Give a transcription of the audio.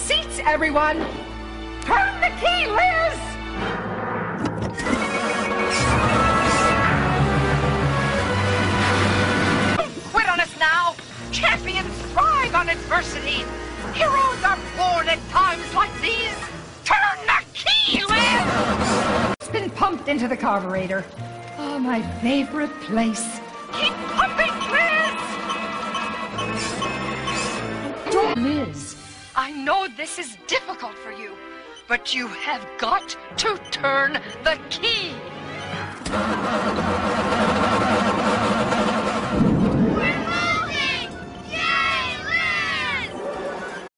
seats, everyone! Turn the key, Liz! Don't quit on us now! Champions thrive on adversity! Heroes are born at times like these! Turn the key, Liz! It's been pumped into the carburetor. Oh, my favorite place. Keep pumping, Liz! Don't, Liz. I know this is difficult for you, but you have got to turn the key.